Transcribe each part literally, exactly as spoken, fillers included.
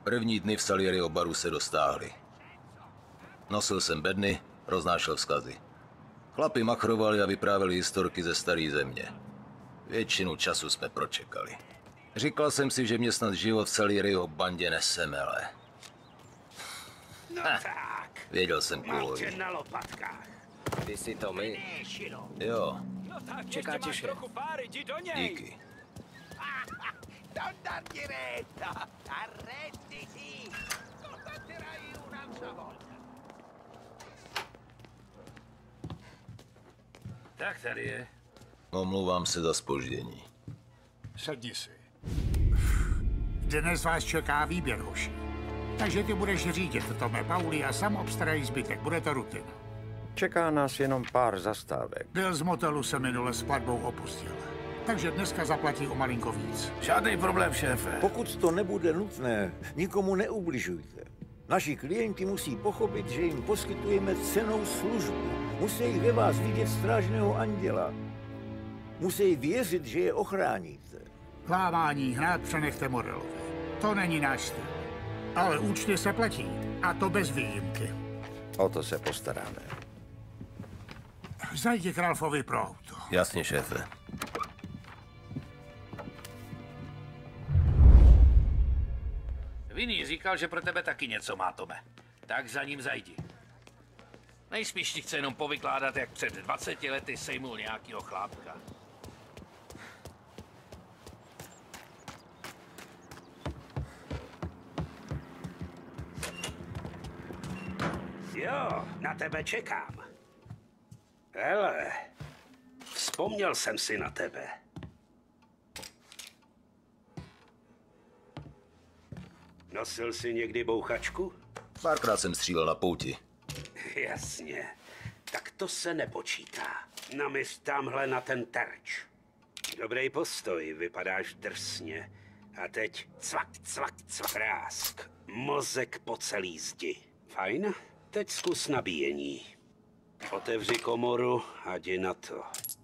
První dny v Salieriho baru se dostáhly. Nosil jsem bedny, roznášel vzkazy. Chlapi machrovali a vyprávěli historky ze staré země. Většinu času jsme pročekali. Říkal jsem si, že mě snad život v Salieriho bandě nesemele. No ha, tak. Věděl jsem kvůli. na lopatkách. Ty jsi to my. Jo. No tak, čeká tě šéf. trochu páry, jdi do něj. Díky. Tak tady je. Omlouvám se za zpoždění. Sedni si. Dnes vás čeká výběr, hoši. Takže ty budeš řídit, Tome, Pauli, a sam obstarají zbytek. Bude to rutina. Čeká nás jenom pár zastávek. Bill z motelu se minule s platbou opustil. Takže dneska zaplatí o malinko víc. Žádný problém, šéfe. Pokud to nebude nutné, nikomu neubližujte. Naši klienti musí pochopit, že jim poskytujeme cennou službu. Musí ve vás vidět strážného anděla. Musí věřit, že je ochráníte. Klávání hnát přenechte Morelovi. To není náš styl. Ale účty se platí. A to bez výjimky. O to se postaráme. Zajdi k Ralfovi pro auto. Jasně, šéfe. Vinny říkal, že pro tebe taky něco má, Tome. Tak za ním zajdi. Nejspíš ti chce jenom povykládat, jak před dvaceti lety sejmul nějakýho chlápka. Jo, na tebe čekám. Hele, vzpomněl jsem si na tebe. Nosil jsi někdy bouchačku? Párkrát jsem střílel na pouti. Jasně. Tak to se nepočítá. Namysť tamhle na ten terč. Dobrý postoj, vypadáš drsně. A teď cvak, cvak, cvak, prásk. Mozek po celý zdi. Fajn? Teď zkus nabíjení. Otevři komoru a jdi na to.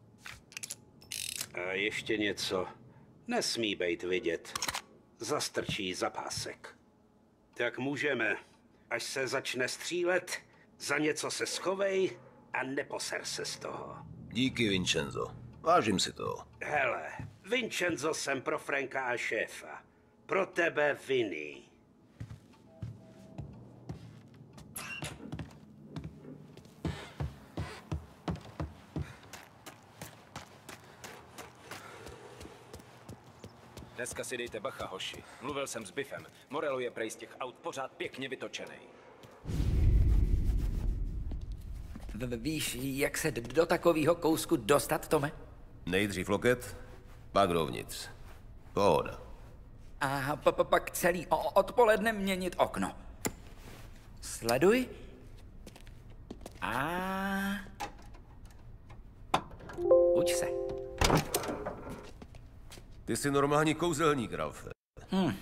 A ještě něco. Nesmí být vidět. Zastrčí zapásek. Tak můžeme. Až se začne střílet, za něco se schovej a neposer se z toho. Díky, Vincenzo. Vážím si toho. Hele, Vincenzo jsem pro Franka a šéfa. Pro tebe Vinny. Dneska si dejte bacha, hoši. Mluvil jsem s Biffem. Morello je prej z těch aut pořád pěkně vytočený. Víš, jak se do takového kousku dostat, Tome? Nejdřív loket, pak dovnitř. Pohoda. A pak celý odpoledne měnit okno. Sleduj. A... Uč se. Ty jsi normální kouzelník, Ralfe. Hm.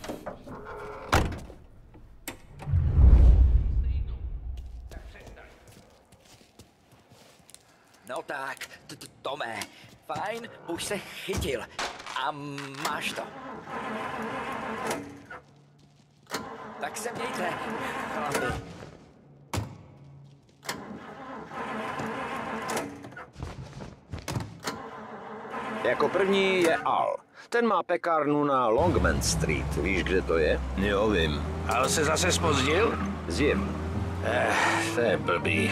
No tak, Tome, fajn, už se chytil. A máš to. Tak se mějte, chlapi. Jako první je Al. Ten má pekárnu na Longman Street. Víš, kde to je? Jo, vím. Ale se zase zpozdil? Zjem. Eh, to je blbý.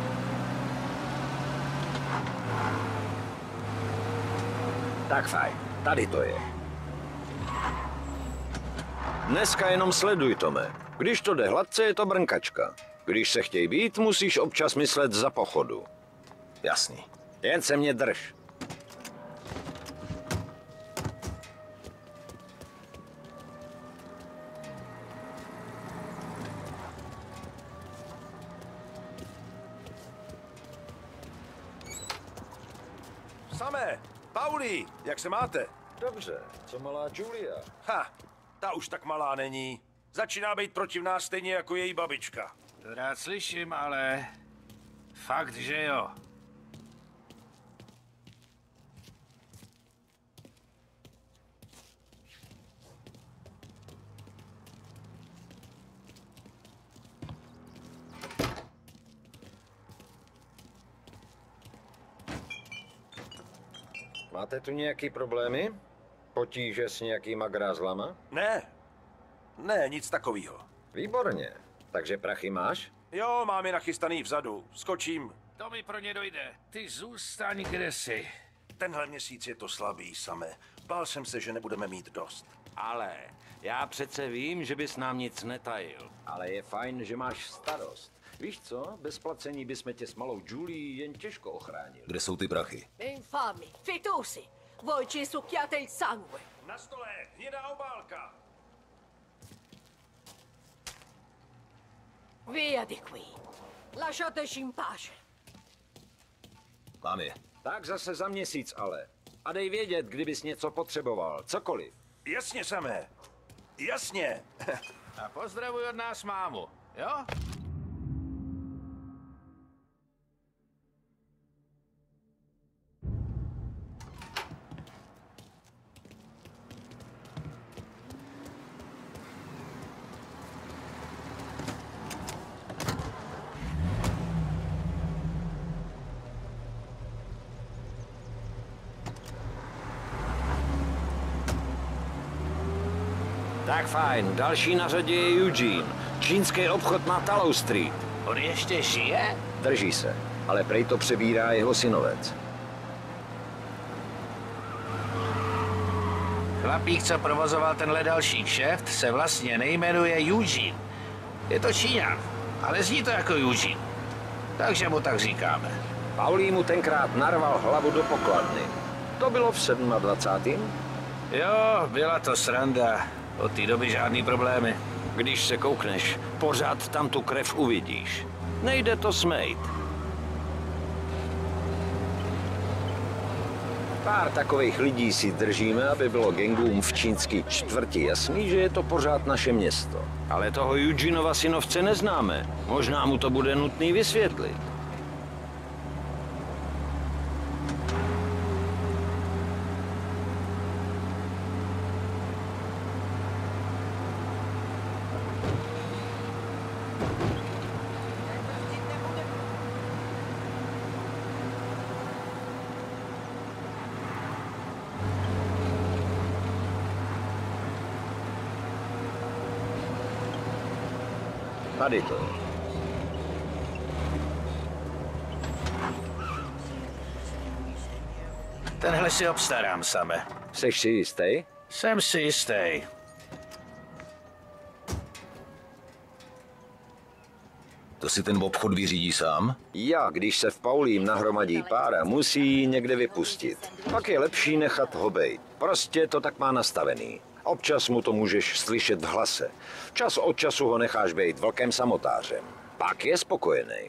Tak fajn. Tady to je. Dneska jenom sleduj, Tome. Když to jde hladce, je to brnkačka. Když se chtěj být, musíš občas myslet za pochodu. Jasný. Jen se mě drž. Samé, Pauli, jak se máte? Dobře, co malá Julia? Ha, ta už tak malá není. Začíná být protivná stejně jako její babička. To rád slyším, ale fakt, že jo. Máte tu nějaký problémy? Potíže s nějakýma grázlama? Ne, ne, nic takového. Výborně. Takže prachy máš? Jo, mám je nachystaný vzadu. Skočím. To mi pro ně dojde. Ty zůstaň kde jsi. Tenhle měsíc je to slabý, Samé. Bál jsem se, že nebudeme mít dost. Ale já přece vím, že bys nám nic netajil. Ale je fajn, že máš starost. Víš co? Bez placení bychom tě s malou Julie jen těžko ochránili. Kde jsou ty prachy? Infami, fitosi, voi ci succhiate il sangue. Na stole, hnědá obálka. Via di qui. Lasciateci in pace. Mám je. Tak zase za měsíc ale. A dej vědět, kdybys něco potřeboval. Cokoliv. Jasně, Samé. Jasně. A pozdravuj od nás mámu, jo? Tak fajn, další na řadě je Eugene. Čínský obchod na Tallow Street. On ještě žije? Drží se, ale prej to přebírá jeho synovec. Chlapík, co provozoval tenhle další kšeft, se vlastně nejmenuje Eugene. Je to Číňan, ale zní to jako Eugene. Takže mu tak říkáme. Paulí mu tenkrát narval hlavu do pokladny. To bylo v dvacátém sedmém Jo, byla to sranda. Od té doby žádný problémy. Když se koukneš, pořád tam tu krev uvidíš. Nejde to smejt. Pár takových lidí si držíme, aby bylo gangům v čínský čtvrti jasný, že je to pořád naše město. Ale toho Eugenova synovce neznáme. Možná mu to bude nutný vysvětlit. Tady to. Tenhle si obstarám, Same. Jseš si jistý? Jsem si jistý. To si ten obchod vyřídí sám? Já, když se v Paulím nahromadí pára, musí ji někde vypustit. Pak je lepší nechat ho bejt. Prostě to tak má nastavený. Občas mu to můžeš slyšet v hlase. Čas od času ho necháš bejt vlkem samotářem. Pak je spokojený.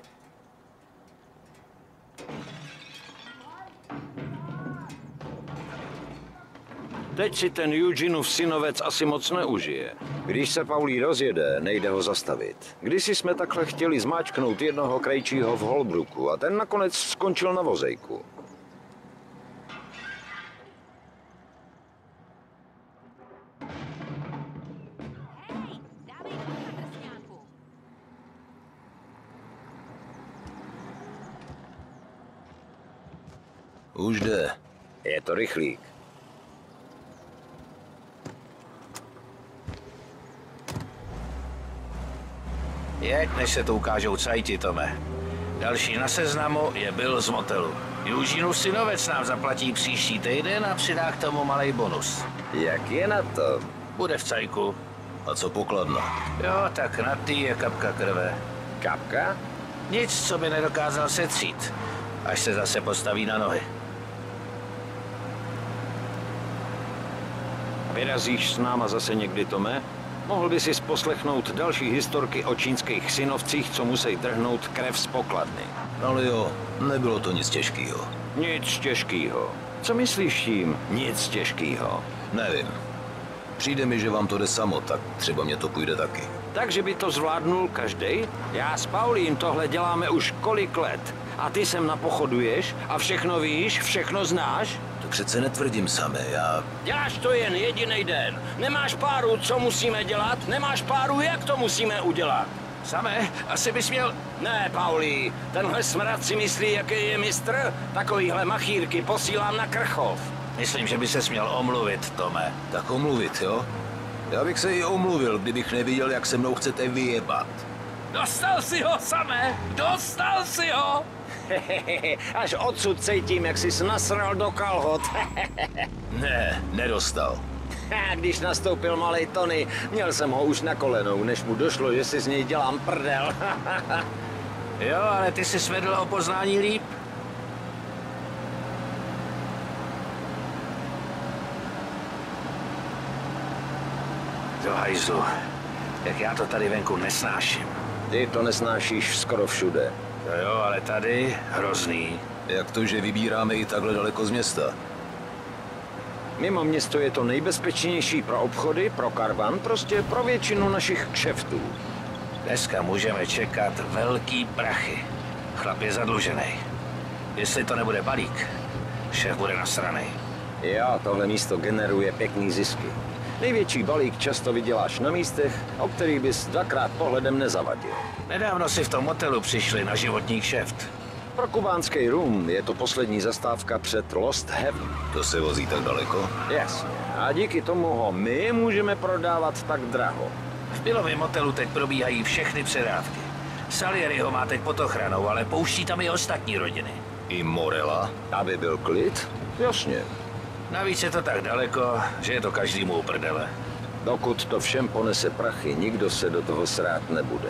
Teď si ten Eugenův synovec asi moc neužije. Když se Paulí rozjede, nejde ho zastavit. Kdysi jsme takhle chtěli zmáčknout jednoho krejčího v Holbrooku a ten nakonec skončil na vozejku. Už jde. Je to rychlík. Jeď, než se to ukážou cajti, Tome. Další na seznamu je Bill z motelu. Eugenův synovec nám zaplatí příští týden a přidá k tomu malej bonus. Jak je na to? Bude v cajku. A co pokladna? Jo, tak na tý je kapka krve. Kapka? Nic, co by nedokázal setřít, až se zase postaví na nohy. Vyrazíš s náma zase někdy, Tome? Mohl by si poslechnout další historky o čínských synovcích, co musí trhnout krev z pokladny. Ale jo, nebylo to nic těžkýho. Nic těžkýho. Co myslíš tím nic těžkýho? Nevím. Přijde mi, že vám to jde samo, tak třeba mě to půjde taky. Takže by to zvládnul každej? Já s Paulím tohle děláme už kolik let. A ty sem napochoduješ a všechno víš, všechno znáš? To přece netvrdím samé, já... Děláš to jen jediný den. Nemáš páru, co musíme dělat, nemáš páru, jak to musíme udělat. Samé, asi bys měl... Ne, Paulí, tenhle smrad si myslí, jaký je mistr? Takovýhle machírky posílám na Krchov. Myslím, že by se směl omluvit, Tome. Tak omluvit, jo? Já bych se i omluvil, kdybych neviděl, jak se mnou chcete vyjebat. Dostal si ho, Samé! Dostal si ho! Až odsud cítím, jak jsi nasral do kalhot. Ne, nedostal. Když nastoupil malej Tony, měl jsem ho už na kolenou, než mu došlo, že si z něj dělám prdel. Jo, ale ty jsi svedl o poznání líp. Do hajzlu, jak já to tady venku nesnáším. Ty to nesnášíš skoro všude. No jo, ale tady hrozný. Jak to, že vybíráme i takhle daleko z města? Mimo město je to nejbezpečnější pro obchody, pro karvan, prostě pro většinu našich kšeftů. Dneska můžeme čekat velký prachy. Chlap je zadlužený. Jestli to nebude balík, šéf bude nasranej. Jo, tohle místo generuje pěkný zisky. Největší balík často vyděláš na místech, o kterých bys dvakrát pohledem nezavadil. Nedávno si v tom motelu přišli na životní kšeft. Pro kubánský rum je to poslední zastávka před Lost Heaven. To se vozí tak daleko? Jasně. A díky tomu ho my můžeme prodávat tak draho. V Billově motelu teď probíhají všechny předávky. Salieri ho má teď pod ochranou, ale pouští tam i ostatní rodiny. I Morela? Aby byl klid? Jasně. Navíc je to tak daleko, že je to každému uprdele. Dokud to všem ponese prachy, nikdo se do toho srát nebude.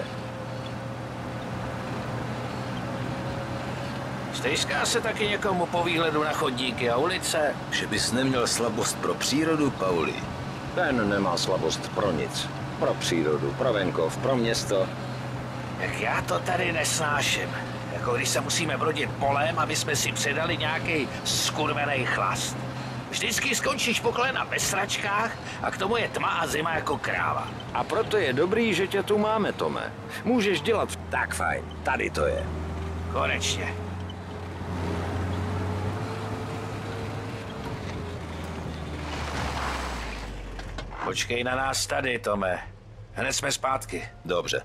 Stejská se taky někomu po výhledu na chodníky a ulice? Že bys neměl slabost pro přírodu, Pauli. Ten nemá slabost pro nic. Pro přírodu, pro venkov, pro město. Jak já to tady nesnáším. Jako když se musíme brodit polem, aby jsme si předali nějaký skurvený chlast. Vždycky skončíš po kolena ve sračkách a k tomu je tma a zima jako kráva. A proto je dobrý, že tě tu máme, Tome. Můžeš dělat tak fajn. Tady to je. Konečně. Počkej na nás tady, Tome. Hned jsme zpátky. Dobře.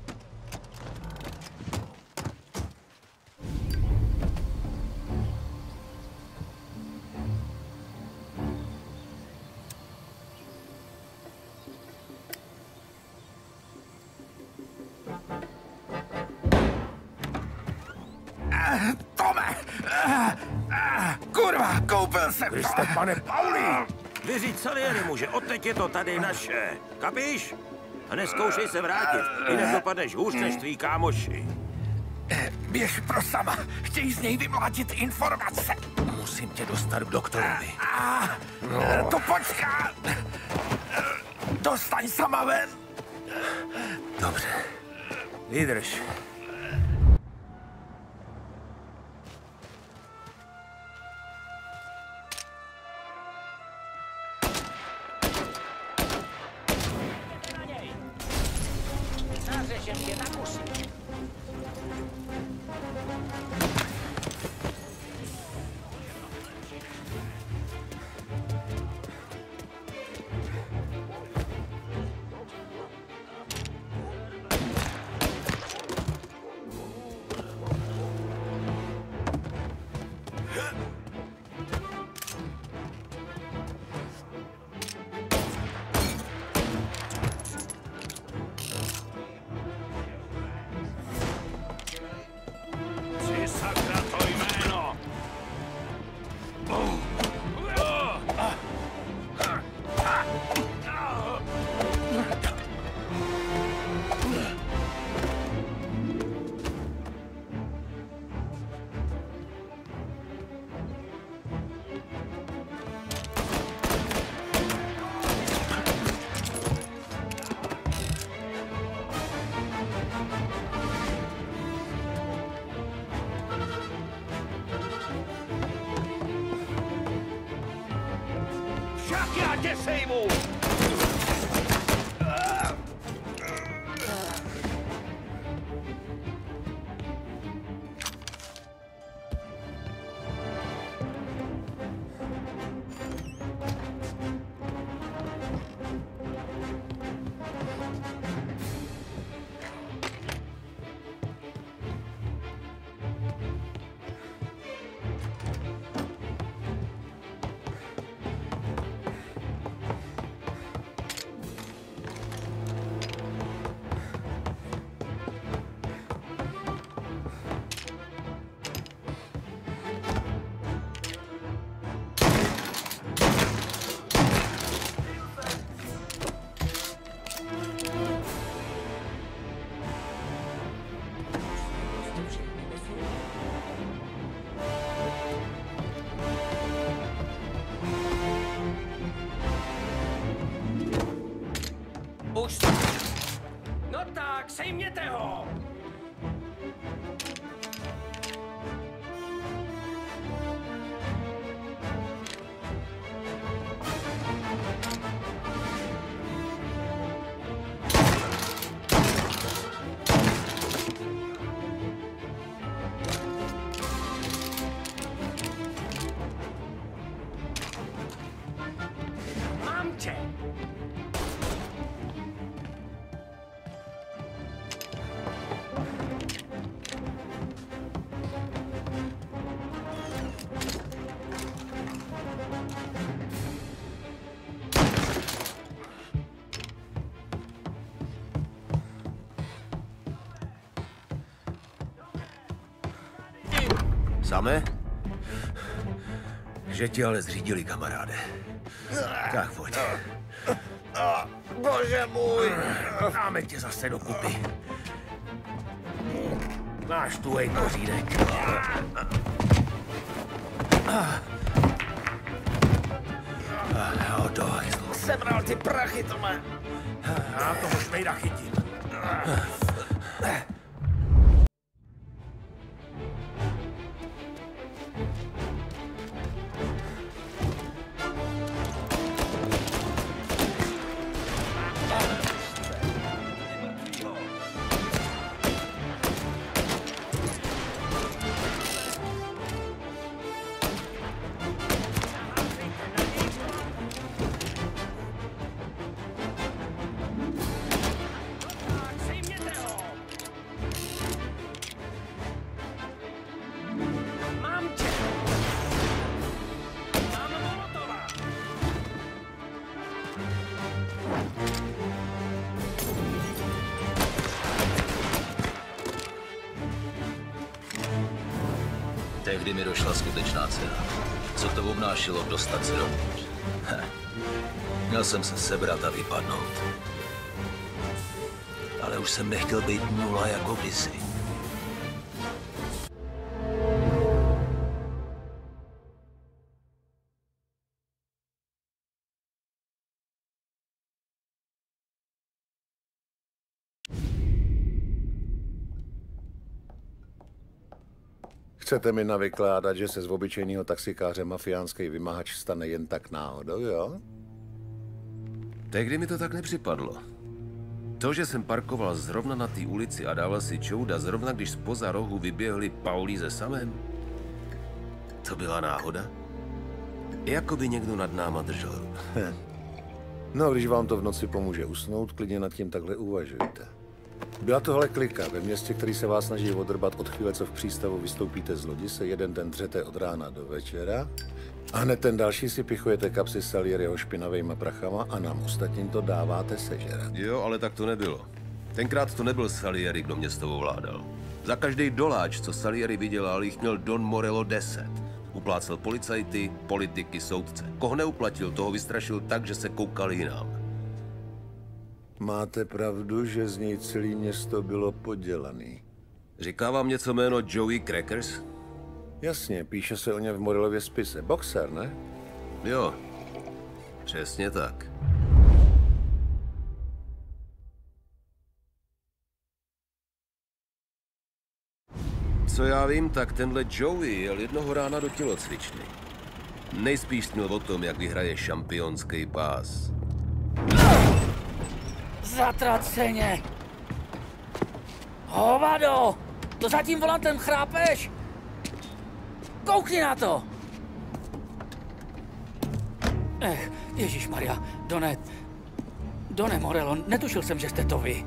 Tome! Kurva, koupil jsem to! Vy jste, pane Pauli! Vyříct Salierimu, že odteď je to tady naše. Kapíš? A neskoušej se vrátit, jinak dopadneš hůř než tví kámoši. Běž pro sama, chtějí z něj vymlátit informace. Musím tě dostat k doktorovi. A, no. To počká. Dostaň sama ven. Dobře. Vydrž. Tak já tě sejmu! Už... No tak, sejměte ho! Mám tě! Samé? Že ti ale zřídili, kamaráde. Tak pojď. Bože můj! Dáme tě zase dokupy. Máš tu hej kořínek. Jo, to hajzlu. Sebral ty prachy, Tome! Já toho šmejda chytím. Tehdy mi došla skutečná cena. Co to obnášelo dostat se dovnitř. Měl jsem se sebrat a vypadnout. Ale už jsem nechtěl být nula jako kdysi. Chcete mi navykládat, že se z obyčejného taxikáře mafiánský vymahač stane jen tak náhodou, jo? Tehdy mi to tak nepřipadlo. To, že jsem parkoval zrovna na té ulici a dával si čouda zrovna, když zpoza rohu vyběhli Paulí se Samem, to byla náhoda? Jako by někdo nad náma držel ruku. No, když vám to v noci pomůže usnout, klidně nad tím takhle uvažujte. Byla tohle klika ve městě, který se vás snaží odrbat od chvíle, co v přístavu vystoupíte z lodi, se jeden den dřete od rána do večera a hned ten další si pichujete kapsy Salieriho špinavejma prachama a nám ostatním to dáváte sežrat. Jo, ale tak to nebylo. Tenkrát to nebyl Salieri, kdo město ovládal. Za každý doláč, co Salieri vydělal, jich měl Don Morello deset. Uplácel policajty, politiky, soudce. Koho neuplatil, toho vystrašil tak, že se koukali jinam. Máte pravdu, že z něj celé město bylo podělaný. Říká vám něco jméno Joey Crackers? Jasně, píše se o něm v Morellově spise. Boxer, ne? Jo, přesně tak. Co já vím, tak tenhle Joey jel jednoho rána do tělocvičny. Nejspíš snil o tom, jak vyhraje šampionský pás. Zatraceně! Hovado! To za tím volantem chrápeš? Koukni na to! Ech, ježišmarja, Done... Done Morello, netušil jsem, že jste to vy.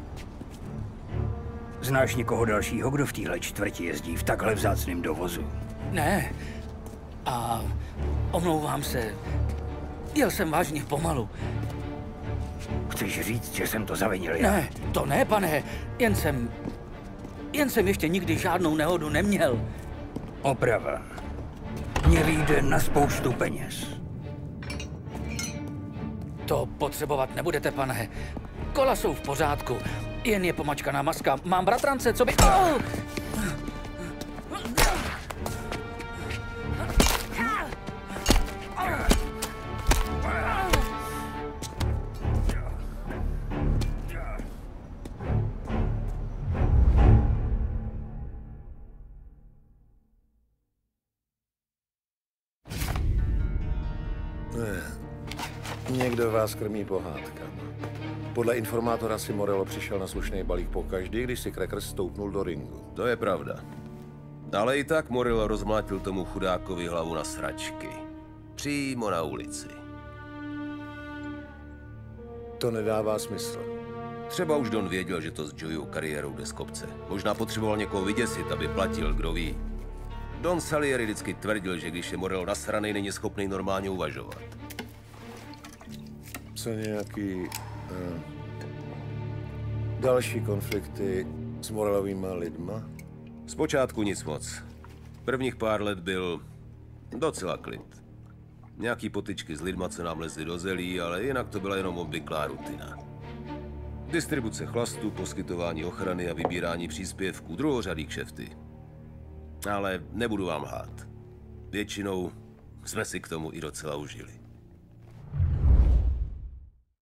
Znáš někoho dalšího, kdo v téhle čtvrti jezdí v takhle vzácném dovozu? Ne. A omlouvám se. Jel jsem vážně pomalu. Chceš říct, že jsem to zavinil já? Ne, to ne, pane. Jen jsem... Jen jsem ještě nikdy žádnou nehodu neměl. Oprava. Mně vyjde na spoustu peněz. To potřebovat nebudete, pane. Kola jsou v pořádku. Jen je pomačkaná maska. Mám bratrance, co by... Oh! Někdo vás krmí pohádkama. Podle informátora si Morello přišel na slušný balík pokaždý, když si Cracker stoupnul do ringu. To je pravda. Ale i tak Morello rozmlátil tomu chudákovi hlavu na sračky. Přímo na ulici. To nedává smysl. Třeba už Don věděl, že to s Joeyou kariérou jde z kopce. Možná potřeboval někoho vyděsit, aby platil, kdo ví. Don Salieri vždycky tvrdil, že když je Morello nasranej, není schopný normálně uvažovat. Co nějaký... Uh, další konflikty s Morellovýma lidma? Zpočátku nic moc. Prvních pár let byl docela klid. Nějaký potyčky s lidma, co nám lezli do zelí, ale jinak to byla jenom obvyklá rutina. Distribuce chlastu, poskytování ochrany a vybírání příspěvků, druhořadý kšefty. Ale nebudu vám lhát. Většinou jsme si k tomu i docela užili.